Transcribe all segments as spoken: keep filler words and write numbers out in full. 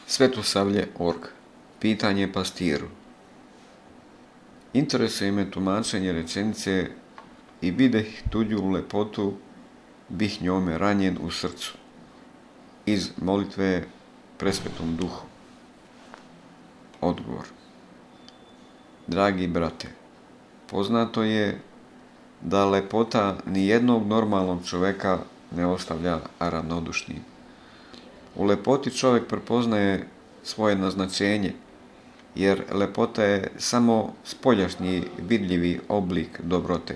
Svetosavlje точка org. Pitanje pastiru. Interesuje me tumačenje rečenice i videh tuđu lepotu, bih njome ranjen u srcu. Iz molitve Presvetom Duhu. Odgovor. Dragi brate, poznato je da lepota nijednog normalnog čoveka ne ostavlja ravnodušnim. U lepoti čovjek prepoznaje svoje naznačenje, jer lepota je samo spoljašnji vidljivi oblik dobrote.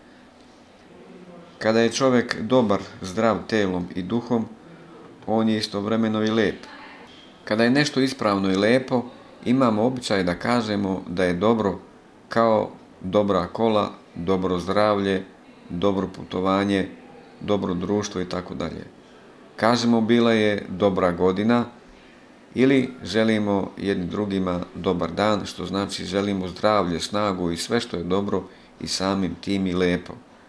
Kada je čovjek dobar, zdrav telom i duhom, on je istovremeno i lep. Kada je nešto ispravno i lepo, imamo običaj da kažemo da je dobro, kao dobra kola, dobro zdravlje, dobro putovanje, dobro društvo i tako dalje. Kažemo bila je dobra godina ili želimo jednim drugima dobar dan, što znači želimo zdravlje, snagu i sve što je dobro i samim tim i lepo.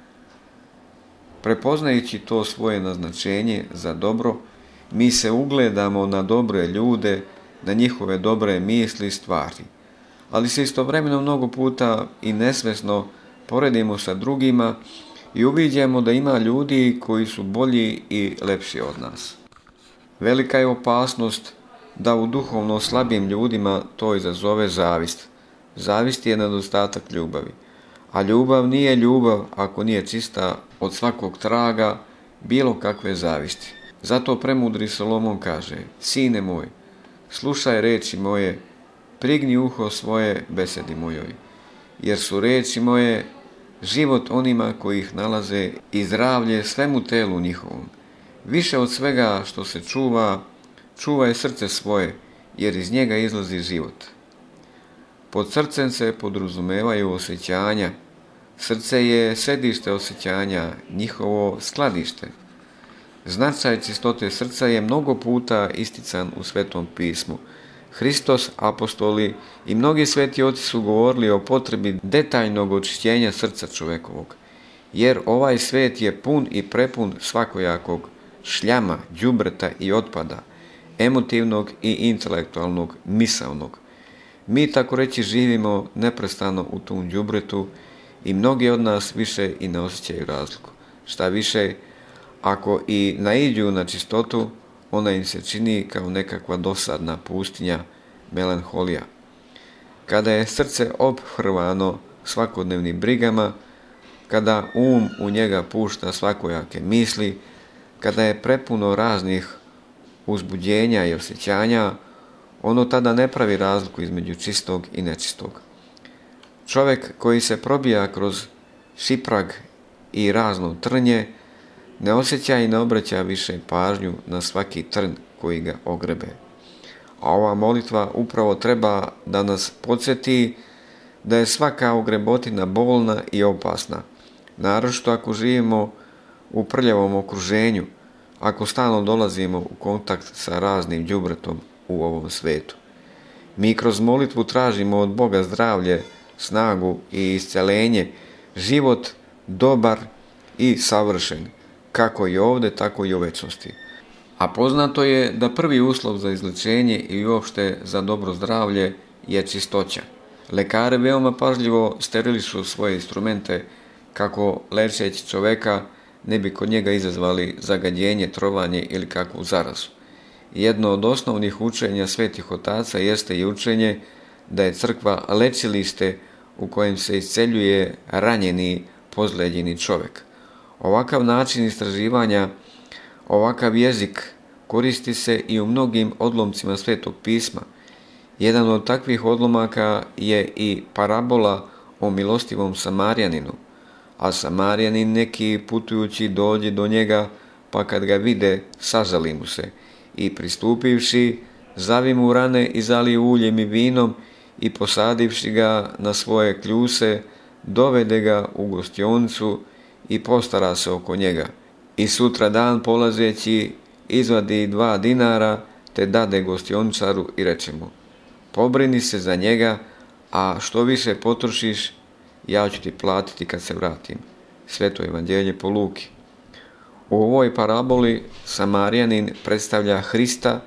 Prepoznajući to svoje naznačenje za dobro, mi se ugledamo na dobre ljude, na njihove dobre misli i stvari, ali se istovremeno mnogo puta i nesvesno poredimo sa drugima i uviđamo da ima ljudi koji su bolji i lepši od nas. Velika je opasnost da u duhovno slabim ljudima to izazove zavist. Zavist je nedostatak ljubavi, a ljubav nije ljubav ako nije čista od svakog traga bilo kakve zavisti. Zato premudri Solomon kaže: Sine moj, slušaj reči moje, prigni uho svoje besedi mojoj, jer su reči moje život onima koji ih nalaze i zdravlje svemu telu njihovom. Više od svega što se čuva, čuvaj srce svoje, jer iz njega izlazi život. Pod srcem se podrazumevaju osjećanja. Srce je sedište osjećanja, njihovo skladište. Značaj čistote srca je mnogo puta istican u Svetom pismu. Hristos, apostoli i mnogi sveti oci su govorili o potrebi detaljnog očišćenja srca čovjekovog, jer ovaj svet je pun i prepun svakojakog šljama, đubreta i otpada, emotivnog i intelektualnog, misaonog. Mi tako reći živimo neprestano u tom đubretu i mnogi od nas više i ne osjećaju razliku. Šta više, ako i naiđu na čistotu, ona im se čini kao nekakva dosadna pustinja, melanholija. Kada je srce ophrvano svakodnevnim brigama, kada um u njega pušta svakojake misli, kada je prepuno raznih uzbuđenja i osjećanja, ono tada ne pravi razliku između čistog i nečistog. Čovjek koji se probija kroz šiprag i razno trnje, ne osjeća i ne obraća više pažnju na svaki trn koji ga ogrebe. A ova molitva upravo treba da nas podsjeti da je svaka ogrebotina bolna i opasna, naročito ako živimo u prljavom okruženju, ako stalno dolazimo u kontakt sa raznim đubretom u ovom svetu. Mi kroz molitvu tražimo od Boga zdravlje, snagu i isceljenje, život dobar i savršen, kako i ovdje, tako i u večnosti. A poznato je da prvi uslov za izlečenje i uopšte za dobro zdravlje je čistoća. Lekari veoma pažljivo sterilišu svoje instrumente kako lečeći čoveka ne bi kod njega izazvali zagađenje, trovanje ili kakvu zarazu. Jedno od osnovnih učenja svetih otaca jeste i učenje da je crkva lečilište u kojem se isceljuje ranjeni, pozleđeni čovjek. Ovakav način istraživanja, ovakav jezik koristi se i u mnogim odlomcima Svetog pisma. Jedan od takvih odlomaka je i parabola o milostivom Samarjaninu, a Samarjanin neki putujući dođe do njega, pa kad ga vide, sažali mu se i pristupivši, zavi mu rane i zali uljem i vinom i posadivši ga na svoje kljuse, dovede ga u gostionicu i postara se oko njega. I sutra dan polazeći izvadi dva dinara te dade gostioničaru i reče mu: pobrini se za njega, a što više potrošiš, ja ću ti platiti kad se vratim. Sveto evanđelje po Luki. U ovoj paraboli Samarjanin predstavlja Hrista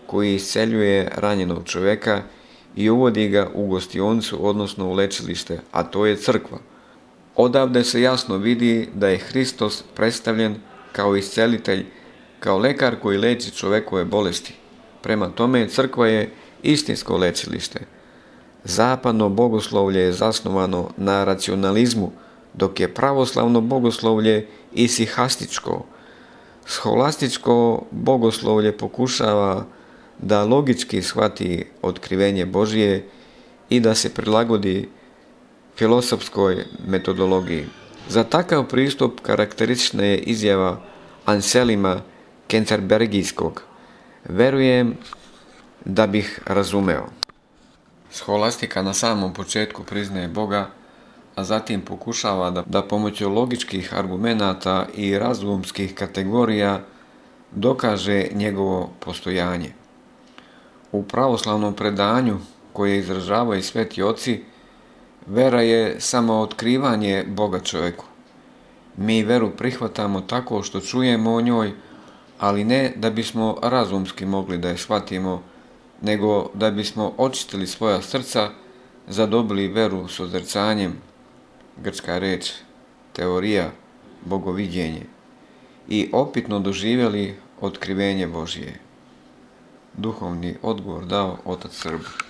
koji isceljuje ranjenog čovjeka i uvodi ga u gostionicu, odnosno u lečilište, a to je crkva. Odavde se jasno vidi da je Hristos predstavljen kao iscelitelj, kao lekar koji leči čovjekove bolesti. Prema tome, crkva je istinsko lečilište. Zapadno bogoslovlje je zasnovano na racionalizmu, dok je pravoslavno bogoslovlje isihastičko. Scholastičko bogoslovlje pokušava da logički shvati otkrivenje Božije i da se prilagodi filosofskoj metodologiji. Za takav pristup karakteristična je izjava Anselima Kenterbergijskog: "Verujem da bih razumeo." Scholastika na samom početku priznaje Boga, a zatim pokušava da, da pomoću logičkih argumenata i razumskih kategorija dokaže njegovo postojanje. U pravoslavnom predanju koje izražavaju sveti oci, vera je samo otkrivanje Boga čovjeku. Mi veru prihvatamo tako što čujemo o njoj, ali ne da bismo razumski mogli da je shvatimo, nego da bismo očistili svoja srca, zadobili veru sozrcanjem, grčka reč, teorija, bogoviđenje, i opitno doživjeli otkrivenje Božije. Duhovni odgovor dao otac Srb.